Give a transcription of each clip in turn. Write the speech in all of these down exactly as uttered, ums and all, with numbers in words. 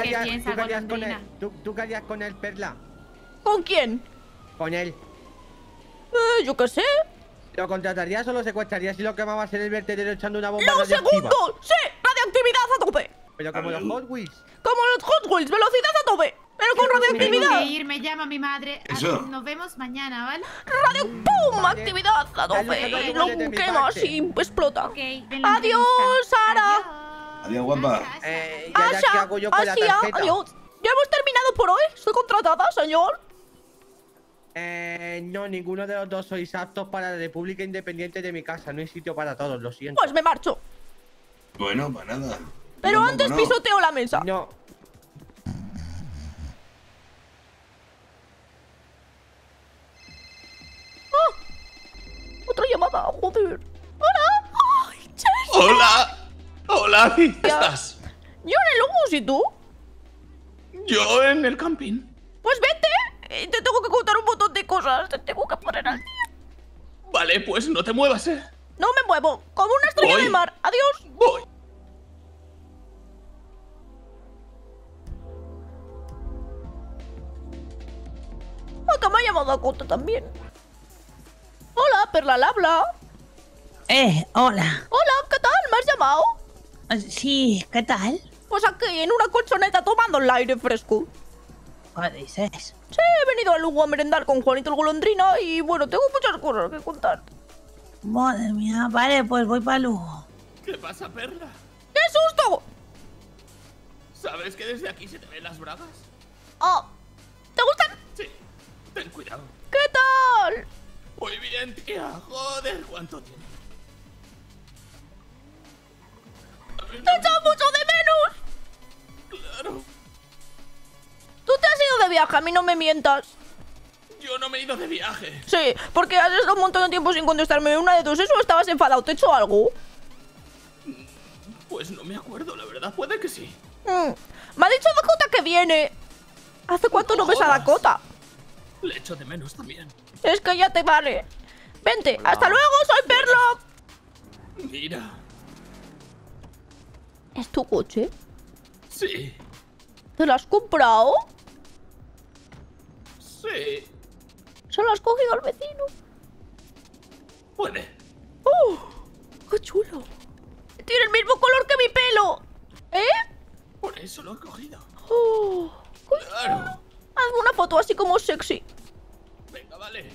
harías, piensa, ¿tú qué harías con golondrina? él? ¿Tú, ¿Tú qué harías con él, Perla? ¿Con quién? Con él. Eh, yo qué sé. ¿Lo contratarías o lo secuestrarías y lo quemabas en el vertedero echando una bomba ¡Lo radioactiva? segundo! ¡Sí! ¡Radioactividad a tope! Pero como los Hot Wheels. Como los Hot Wheels, velocidad a tope. Pero con Me tengo radioactividad. que ir, me llama mi madre. Eso. Nos vemos mañana, ¿vale? Radio ¡pum! Vale. Actividad a tope. Dale, Y dale, lo de mi quema parte. así, explota. Ok, ven la Adiós, entrevista. Sara. Adiós. Adiós, guapa. Adiós. Eh, ya, ya, ¿qué Asha, hago yo con la Asia, tarjeta? adiós. Ya hemos terminado por hoy. Estoy contratada, señor. Eh, no, ninguno de los dos sois aptos para la República Independiente de mi casa. No hay sitio para todos, lo siento. Pues me marcho. Bueno, para nada. Pero Tampoco antes no. pisoteo la mesa. No. Otra llamada, joder. Hola. Ay, Chess. ¡Hola! ¡Hola! ¿Qué estás? Yo en el bus, ¿y tú? Yo en el camping. Pues vete. Eh, Te tengo que contar un montón de cosas. Te tengo que poner al día. Vale, pues no te muevas, ¿eh? No me muevo. Como una estrella Voy. de mar. Adiós. Voy. Acá me ha llamado a Cota también. Hola, Perla al habla. Eh, hola. Hola, ¿qué tal? ¿Me has llamado? Eh, Sí, ¿qué tal? Pues aquí, en una colchoneta, tomando el aire fresco. ¿Qué dices? Sí, he venido a Lugo a merendar con Juanito el Golondrina y bueno, tengo muchas cosas que contar. Madre mía, vale, pues voy para Lugo. ¿Qué pasa, Perla? ¡Qué susto! ¿Sabes que desde aquí se te ven las bragas? Oh, ¿te gustan? Sí. Ten cuidado. ¿Qué tal? Muy bien, tía. Joder, ¿cuánto tiempo? ¡Te he echado mucho de menos! Claro. Tú te has ido de viaje, a mí no me mientas. Yo no me he ido de viaje. Sí, porque has estado un montón de tiempo sin contestarme una de dos. ¿Eso estabas enfadado? ¿Te he hecho algo? Pues no me acuerdo, la verdad. Puede que sí. Mm, Me ha dicho Dakota que viene. ¿Hace cuánto no, No ves a jodas. Dakota? Le echo de menos también. Es que ya te vale. Vente, hasta luego, soy Perla. Mira. ¿Es tu coche? Sí. ¿Te lo has comprado? Sí. ¿Se lo has cogido al vecino? Puede. ¡Oh! ¡Qué chulo! Tiene el mismo color que mi pelo. ¿Eh? Por eso lo he cogido. ¡Oh! ¡Qué Claro. chulo! Hazme una foto así como sexy. Venga, vale.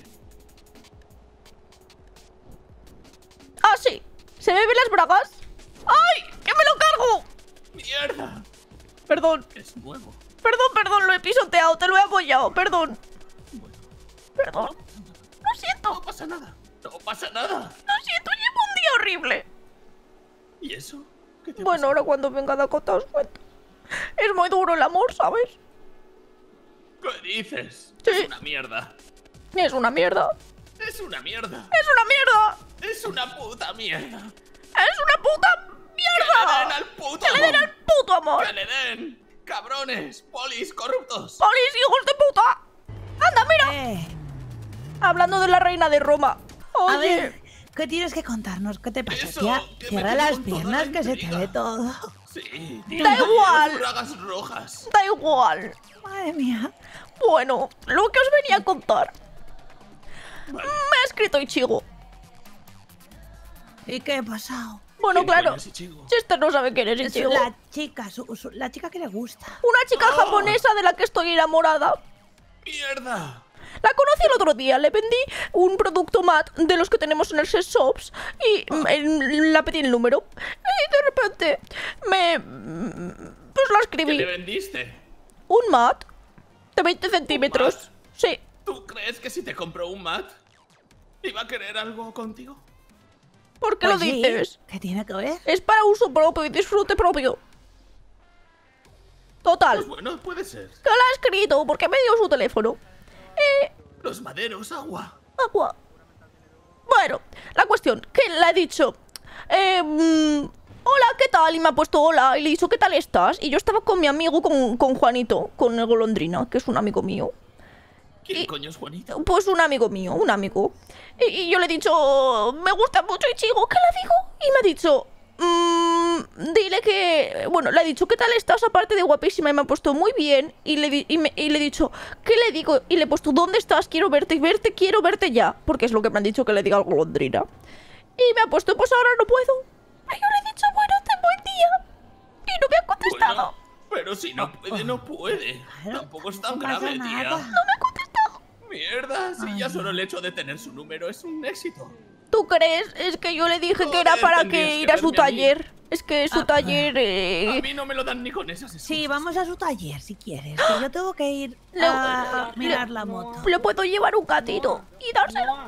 Ah, sí. ¿Se me ven las bragas? ¡Ay! ¡Que me lo cargo! ¡Mierda! Perdón. Es nuevo. Perdón, perdón, lo he pisoteado, te lo he apoyado, perdón. Bueno, Perdón. Lo siento, no pasa nada. No pasa nada. lo siento, llevo un día horrible. ¿Y eso? ¿Qué te Bueno, pasa? ahora cuando venga Dakota os cuento. Es muy duro el amor, ¿sabes? ¿Qué dices? Sí. Es una mierda. Es una mierda. Es una mierda. Es una mierda. Es una puta mierda. Es una puta ¡Que le den mierda. al puto Que le den amor! al puto amor. ¡Que le den! ¡Cabrones! ¡Polis corruptos! ¡Polis, hijos de puta! ¡Anda, mira! Eh, Hablando de la reina de Roma. a Oye, ver, ¿qué tienes que contarnos? ¿Qué te pasa, Eso, tía? que me Cierra tiene las con toda piernas la que se te intriga. ve todo. Sí, Da tiene igual. las bragas rojas. da igual. Madre mía. Bueno, lo que os venía a contar. Vale. Me ha escrito Ichigo. ¿Y qué ha pasado? Bueno, ¿Quién claro. coño es Ichigo? Chester no sabe quién es Es Ichigo. la chica, su- su- la chica que le gusta. Una chica Oh. japonesa de la que estoy enamorada. ¡Mierda! La conocí el otro día, le vendí un producto mat de los que tenemos en el sex shops y mm, en- la pedí el número. Y de repente me... mm, pues la ¿Qué escribí. le vendiste? Un mat de veinte centímetros. mat? Sí. ¿Tú crees que si te compró un mat iba a querer algo contigo? ¿Por qué Pues lo sí, dices? ¿qué tiene que ver? Es para uso propio y disfrute propio. Total. Pues bueno, puede ser. Que la ha escrito porque me dio su teléfono. Eh, Los maderos, agua. agua. Bueno, la cuestión, que le he dicho, eh, mm, hola, ¿qué tal? Y me ha puesto hola, y le he dicho, ¿qué tal estás? Y yo estaba con mi amigo, con, con Juanito, con el Golondrina, que es un amigo mío. ¿Quién Y- coño es Juanito? Pues un amigo mío, un amigo. Y, y yo le he dicho, me gusta mucho Ichigo, ¿qué le digo? Y me ha dicho, mmm, dile que... Bueno, le he dicho, ¿qué tal estás? Aparte de guapísima, y me ha puesto muy bien. Y le, di- y me- y le he dicho, ¿qué le digo? Y le he puesto, ¿dónde estás? Quiero verte, y verte, quiero verte ya. Porque es lo que me han dicho que le diga al golondrina. Y me ha puesto, pues ahora no puedo. Y yo le he dicho, bueno, ten buen día. Y no me ha contestado. Bueno, pero si no puede, no puede. Claro, Tampoco es tan no pasa grave, tía. nada. No me ha contestado. Mierda, si ya solo el hecho de tener su número es un éxito. ¿Tú crees? Es que yo le dije que era Joder, para tendrías que que ir a su verme a mí. taller. Es que su Ah, taller... A Eh... mí no me lo dan ni con esas excusas. Sí, vamos a su taller si quieres. Que yo tengo que ir Lo- a lo- mirar la moto. Le puedo llevar un gatito y dárselo.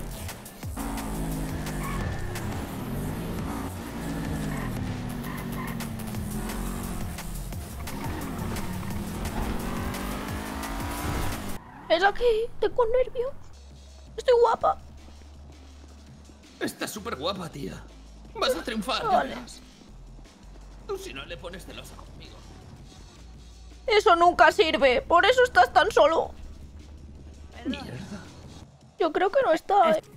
Es aquí, tengo nervios. Estoy guapa. Estás súper guapa, tía. Vas a triunfar, ya Vale. verás. Tú si no le pones celosa conmigo. Eso nunca sirve, por eso estás tan solo. Mierda. Yo creo que no está, ¿eh?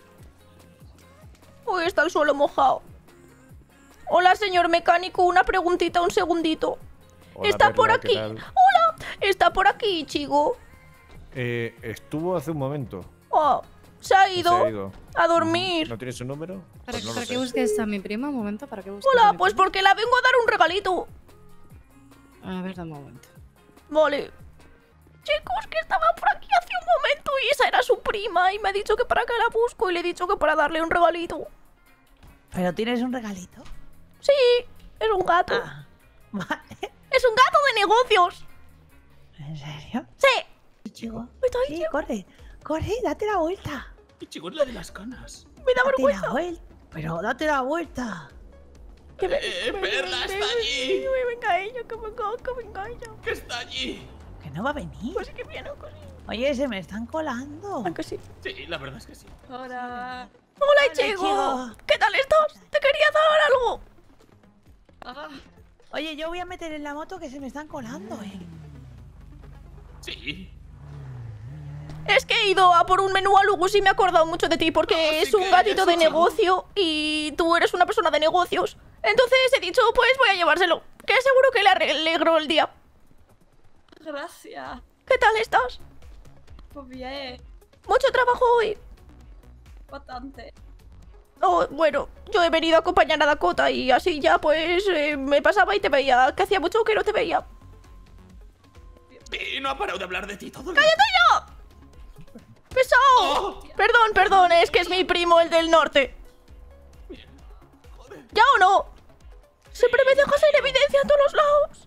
Uy, está el suelo mojado. Hola, señor mecánico, una preguntita, un segundito. Hola, Está Perla, por ¿qué aquí. tal? Hola, está por aquí, chico. Eh, estuvo hace un momento. Oh, se ha ido, Se ha ido. a dormir. ¿No tiene su número? ¿Para, Pues no lo para qué sé. busques a mi prima? Un momento, ¿para qué busques a Hola, mi pues prima? porque la vengo a dar un regalito. A ver, dame un momento. Vale. Chicos, que estaba por aquí hace un momento y esa era su prima y me ha dicho que para qué la busco y le he dicho que para darle un regalito. ¿Pero tienes un regalito? Sí, es un gato. Ah, vale. Es un gato de negocios. ¿En serio? Sí. Chico. Está ahí, Sí, chico. corre, corre, date la vuelta. Y chico, es la de las canas. Me da Date vergüenza. la vuelta. Pero date la vuelta. Que me- Eh, me- Perla, me- está me- allí. me- Venga ella, que venga, que venga ella. Que está allí. Que no va a venir. Pues sí que viene, pues sí. Oye, se me están colando. Ah, que sí. Sí, la verdad es que sí. Hola. Hola, Hola, chico. chico. ¿Qué tal estás? Te quería dar algo. Oye, yo voy a meter en la moto que se me están colando, eh. Sí. Es que he ido a por un menú a Lugus y me he acordado mucho de ti porque Ah, es sí un que gatito eres de un chico. negocio y tú eres una persona de negocios. Entonces he dicho, pues voy a llevárselo, que seguro que le alegró el día. Gracias. ¿Qué tal estás? Pues bien, ¿Mucho trabajo hoy? bastante. Oh, bueno, yo he venido a acompañar a Dakota y así ya pues eh, me pasaba y te veía, que hacía mucho que no te veía. Y no ha parado de hablar de ti todo el ¡Cállate ya! ¡Pesado! Oh. Perdón, perdón, es que es mi primo, el del norte. Joder. ¿Ya o no? Siempre me dejas en evidencia a todos lados.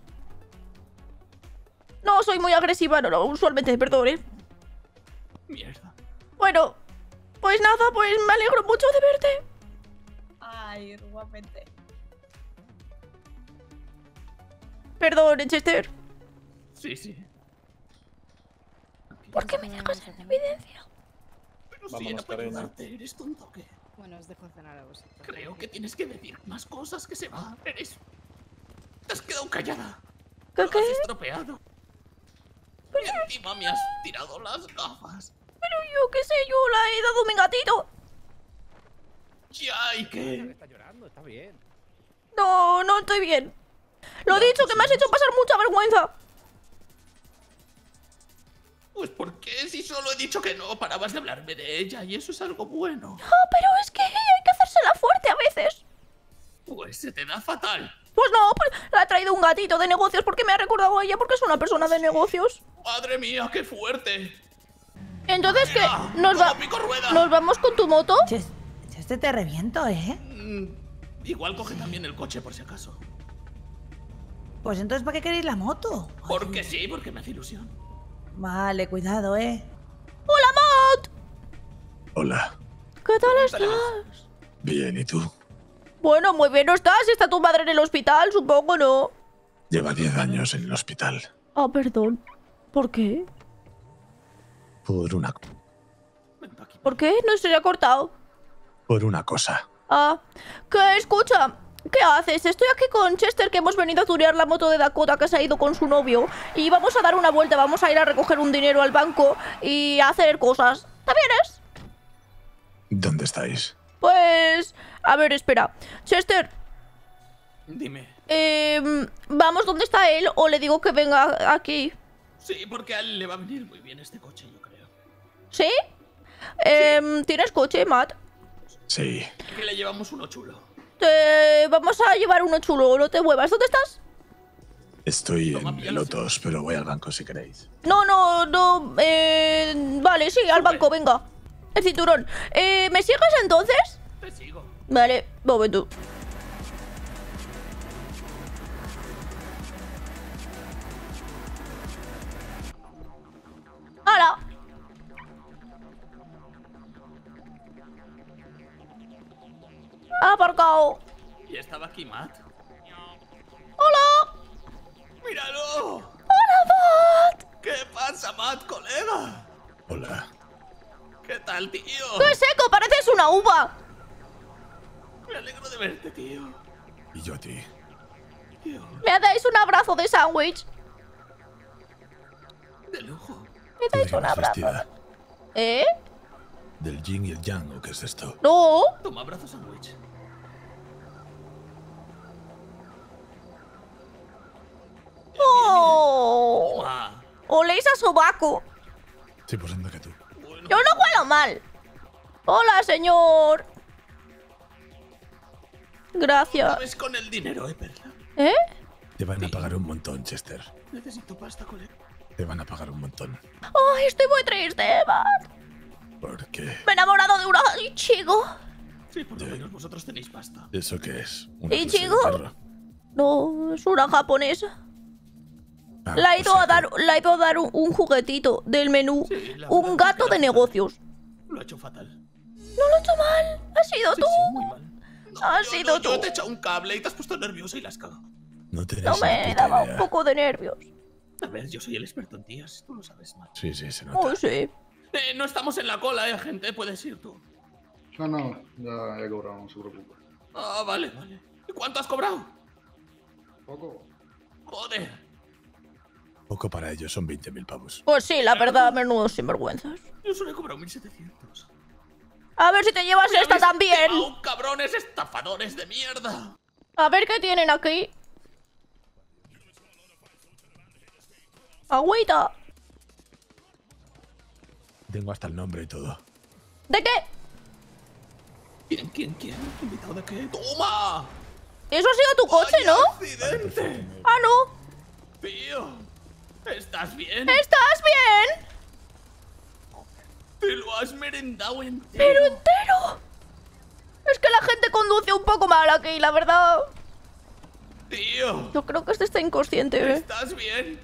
No, soy muy agresiva, no, no, usualmente, perdón, ¿eh? Mierda. Bueno, pues nada, pues me alegro mucho de verte. Ay, igualmente. Perdón, Chester. Sí, sí. ¿Por qué me dejas en evidencia? Pero si Vámonos, era para cariño. ayudarte, ¿eres tonto o qué? Bueno, os dejo cenar a vosotros. Creo que tienes que decir más cosas que se va. Eres... Te has quedado callada. ¿Qué, Lo qué? has estropeado. Y encima me has tirado las gafas. Pero yo qué sé, yo le he dado mi gatito. Ya, ¿y qué? Está llorando, está bien. No, no estoy bien. Lo Ya, dicho, pues que me has sí. hecho pasar mucha vergüenza. Pues porque si solo he dicho que no parabas de hablarme de ella y eso es algo bueno. Ah, pero es que hay que hacérsela fuerte a veces. Pues se te da fatal. Pues no, pues le ha traído un gatito de negocios porque me ha recordado a ella porque es una persona de negocios. Madre mía, qué fuerte. Entonces, ¿qué? Mira, ¿Nos, va como pico rueda. ¿Nos vamos con tu moto? Ches- Este te reviento, ¿eh? Mm, igual coge también el coche por si acaso. Pues entonces, ¿para qué queréis la moto? Porque sí, porque me hace ilusión. Vale, cuidado, ¿eh? ¡Hola, Matt! Hola. ¿Qué tal Dale, estás? Bien, ¿y tú? Bueno, muy bien, ¿no estás? ¿Está tu madre en el hospital? Supongo, ¿no? Lleva diez años en el hospital. Ah, perdón. ¿Por qué? Por una... Ven pa' aquí. ¿Por qué? No se le ha cortado. Por una cosa. Ah, ¿qué? Escucha, ¿qué haces? Estoy aquí con Chester, que hemos venido a tunear la moto de Dakota, que se ha ido con su novio. Y vamos a dar una vuelta, vamos a ir a recoger un dinero al banco y a hacer cosas. ¿Te vienes? ¿Dónde estáis? Pues... A ver, espera. Chester, Dime. Eh, ¿Vamos donde está él o le digo que venga aquí? Sí, porque a él le va a venir muy bien este coche, yo creo. ¿Sí? Eh, ¿Tienes coche, Matt? Sí. Que le llevamos uno chulo. Te vamos a llevar uno chulo, no te muevas. ¿Dónde estás? Estoy Toma, en píllalo, Lotos, pero voy al banco si queréis. No, no, no. Eh, vale, sí, al banco, venga. El cinturón. Eh, ¿Me sigues entonces? Te sigo. Vale, momento. ¡Hala! Ha aparcado. Y estaba aquí Matt. ¡Hola! ¡Míralo! ¡Hola, Matt! ¿Qué pasa, Matt, colega? Hola. ¿Qué tal, tío? ¡Qué seco! ¡Pareces una uva! Me alegro de verte, tío. Y yo a ti. Tío, ¿Me dais un abrazo de sándwich? de lujo. ¿Me ¿Tú de dais qué un vas abrazo? vestida? ¿Eh? ¿Del yin y el yang o qué es esto? No. Toma, abrazo sándwich. ¡Oh! Toma. Oléis a sobaco. Sí, pues anda que tú. Bueno, Yo no huelo mal. Hola, señor. Gracias. ¿sabes con el dinero, eh, Perla? ¿Eh? Te van a pagar un montón, Chester. Necesito pasta, colega. Te van a pagar un montón. Ay, estoy muy triste, Matt. ¿Por qué? Me he enamorado de una Ichigo. Sí, por lo menos vosotros tenéis pasta. ¿Eso qué es? ¿Una ¿Y clase de chico? perro? No, es una japonesa. Ah, Le ha o ido sea a dar, que- le ha ido a dar un, un juguetito del menú. Sí, la Un verdad es gato que de la- negocios. Lo ha hecho fatal. No lo he hecho mal. ¿Has sido Sí, tú? sí, muy mal. No, Has yo, sido no, yo tú. te he echado un cable y te has puesto nerviosa y la has cagado. No tenés No ni me puta daba idea. un poco de nervios. A ver, yo soy el experto en tías, tú lo sabes mal. Sí, sí, se nota. Oh, sí. Eh, no estamos en la cola, eh, gente, puedes ir tú. No, no, ya he cobrado, no se preocupe. Ah, vale, vale. ¿Y cuánto has cobrado? Poco. Joder. Poco para ellos, son veinte mil pavos. Pues sí, la verdad, menudos sinvergüenzas. Yo solo he cobrado mil setecientos. A ver si te llevas ¡Me esta habéis también. timado, cabrones estafadores de mierda! A ver qué tienen aquí. Agüita. Tengo hasta el nombre y todo. ¿De qué? ¿Quién, quién, quién? ¿Invitado de qué? ¡Toma! Eso ha sido tu coche, ¡Vaya ¿no? accidente! Ah, no. Tío, ¿estás bien? ¿Estás bien? Te lo has merendado entero. Pero entero. Es que la gente conduce un poco mal aquí, la verdad. Tío, Yo creo que este está inconsciente, ¿eh? ¿estás bien?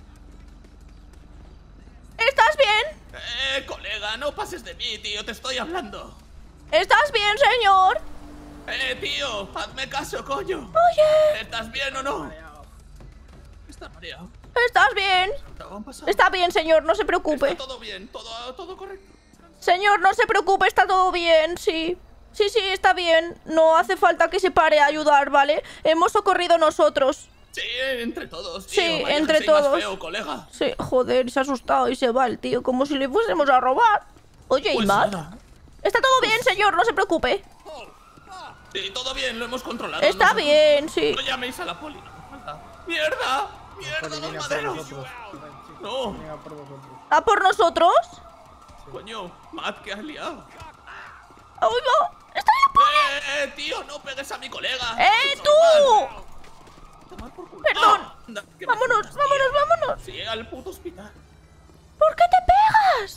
¿Estás bien? Eh, colega, no pases de mí, tío, te estoy hablando. ¿Estás bien, señor? Eh, tío, hazme caso, coño. Oye, ¿Estás bien o no? Está mareado. ¿estás bien? ¿Te han pasado? Está bien, señor, no se preocupe. Está todo bien, todo, todo correcto. Señor, no se preocupe, está todo bien, sí. Sí, sí, está bien. No hace falta que se pare a ayudar, ¿vale? Hemos socorrido nosotros. Sí, entre todos, tío. Sí, Vaya entre jersey más todos. feo, colega. Sí, joder, se ha asustado y se va el tío, como si le fuésemos a robar. Oye, ¿y Pues Matt? nada. Está todo bien, señor, no se preocupe. Sí, todo bien, lo hemos controlado. Está nosotros. bien, sí. No llaméis a la poli, no hace falta. ¡Mierda! ¡Mierda, los maderos! No, ¿A por nosotros? coño, Matt, ¿qué has liado? Oiga, está en ¡Eh, eh, tío! ¡No pegues a mi colega! la... ¡Eh, Es tú! normal. Tomar por culo. Perdón. Ah, anda, que me Vámonos, jodas, vámonos, tío. vámonos. Sí, al puto hospital. ¿Por qué te pegas?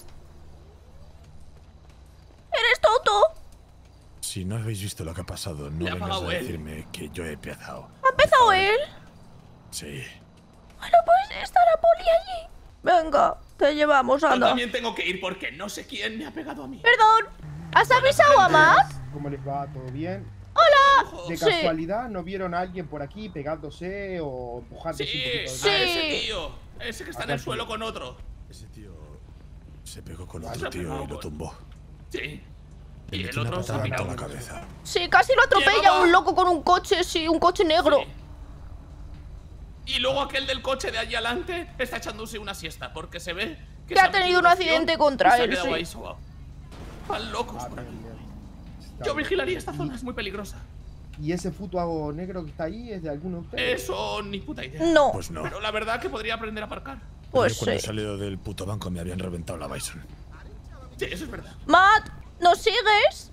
¿Eres tonto? Si no habéis visto lo que ha pasado, no Le ha vengas pagado a él. decirme que yo he empezado. ¿Ha empezado él? Sí. Bueno, pues está la poli allí. Venga, te llevamos, Yo anda. también tengo que ir porque no sé quién me ha pegado a mí. Perdón, ¿has avisado a Matt? ¿Cómo les va? ¿Todo bien? Hola. ¿De Sí. casualidad no vieron a alguien por aquí pegándose o empujándose Sí, un poquito? Sí. a ese tío. Ese que está en el Acá suelo sí. con otro. Ese tío se pegó con Se otro ha tío pegado y lo con- tumbó. Sí. Le Y metió el una otro se ha patada en toda pirado. la cabeza. Sí, casi lo atropella Llevaba- un loco con un coche, sí, un coche negro. Sí. Y luego aquel del coche de allí adelante está echándose una siesta porque se ve que, Que se ha tenido metido un una accidente opción contra y se ha él, quedado sí. ahí sobao. Van locos Ah, por aquí. bien, bien. Está Yo bien. vigilaría esta zona, es muy peligrosa. ¿Y ese puto negro que está ahí es de alguno de ustedes? Eso, ni puta idea. No. Pues no. Pero la verdad que podría aprender a aparcar. Pues Yo cuando he sí. salido del puto banco me habían reventado la Bison. Sí, eso es verdad. Matt, ¿nos sigues?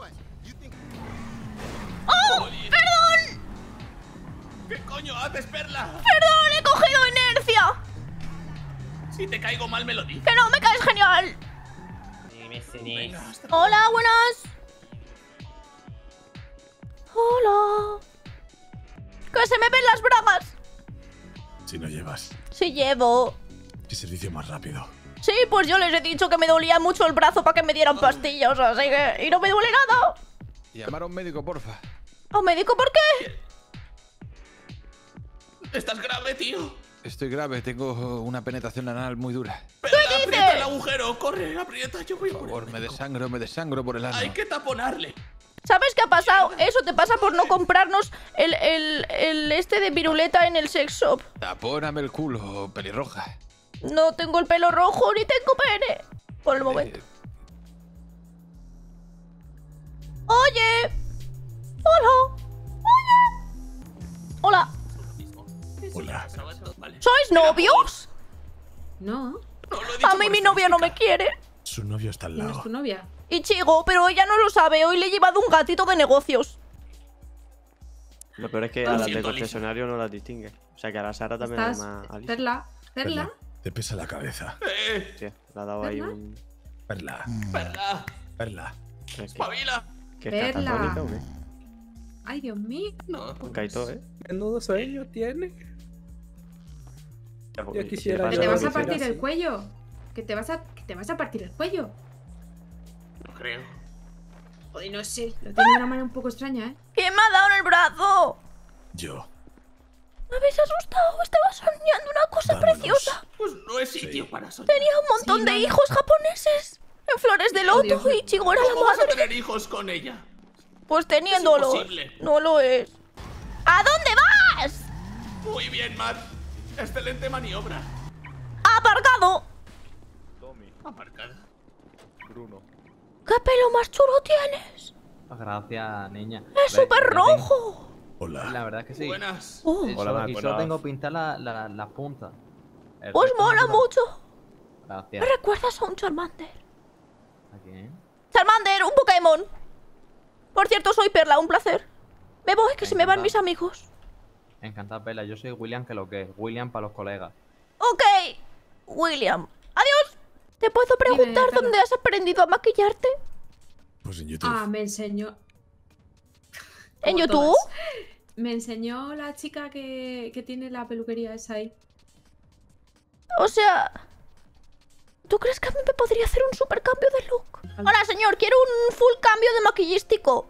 ¡Oh! Oye. ¡Perdón! ¿Qué coño haces, Perla? ¡Perdón! ¡He cogido inercia! Si te caigo mal, me lo dices. ¡Que no, me caes genial! Venga, hasta- Hola, buenas. Hola. Que se me ven las bragas. Si no llevas. Sí llevo. Qué servicio más rápido. Sí, pues yo les he dicho que me dolía mucho el brazo para que me dieran pastillas, así que... Y no me duele nada. Llamar a un médico, porfa. ¿A un médico por qué? Estás grave, tío. Estoy grave, tengo una penetración anal muy dura. Perla, aprieta el agujero. Corre, aprieta. Yo voy Por por favor, el me médico. desangro, me desangro por el ano. Hay que taponarle. ¿Sabes qué ha pasado? Eso te pasa por no comprarnos el, el, el este de piruleta en el sex shop. Tapóname el culo, pelirroja. No tengo el pelo rojo ni tengo pene. Por el momento. Eh, Oye. Hola. Oye. Hola. Hola. Vale. ¿Sois novios? No, No, lo he dicho A mí por mi novia no me estadística. quiere. Su novio está al ¿quién es lado. tu novia? Ichigo, pero ella no lo sabe. Hoy le he llevado un gatito de negocios. Lo peor es que Lo a las siento, de Alicia. concesionario no las distingue. O sea que a la Sara también ¿Estás? le llama Alicia. Perla, Perla. Te pesa la cabeza. Eh, Sí, le ha dado ahí ¿Perla? un... Perla. Perla, Perla. ¿Qué, espabila. ¿Qué es Perla. catatónica o qué? Ay, Dios mío. No, Un Kaito, ¿eh? Menudo sueño tiene. Ya, porque quisiera si Que le te pasa vas a algo, partir así. el cuello. Que te vas a, que te vas a partir el cuello. no creo. Joder, no sé. Lo tiene de una manera un poco extraña, ¿eh? ¿Quién me ha dado en el brazo? Yo. Me habéis asustado. Estaba soñando una cosa Vámonos. preciosa. Pues no es sitio Sí. para soñar. Tenía un montón Sí, de no, no. hijos japoneses. En flores de Oh, loto Dios y mío. Ichigo era la ¿Cómo vas a madre. tener hijos con ella? Pues teniéndolo. imposible. No lo es. ¿A dónde vas? Muy bien, Matt. Excelente maniobra. Aparcado. Aparcada. Bruno. ¿Qué pelo más chulo tienes? Gracias, niña. Es súper rojo. Hola. La verdad es que sí. Buenas. Oh, Y Hola, solo, Matt, y solo buenas. tengo pintar las la, las puntas. El pues resto mola natural. mucho. Gracias. Me recuerdas a un Charmander. ¿A quién? Charmander, un Pokémon. Por cierto, soy Perla, un placer. Me voy, que se me van Encantado. mis amigos. Encantado, Pela. Yo soy William, que lo que es. William para los colegas. Ok, William. Adiós. ¿Te puedo preguntar Perla. dónde has aprendido a maquillarte? Pues en YouTube. Ah, me enseñó. ¿En Como YouTube? todas. Me enseñó la chica que, que tiene la peluquería esa ahí. O sea... ¿Tú crees que a mí me podría hacer un super cambio de look? Hola, señor, quiero un full cambio de maquillístico.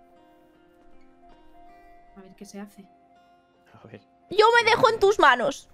A ver qué se hace. A ver. Yo me dejo en tus manos.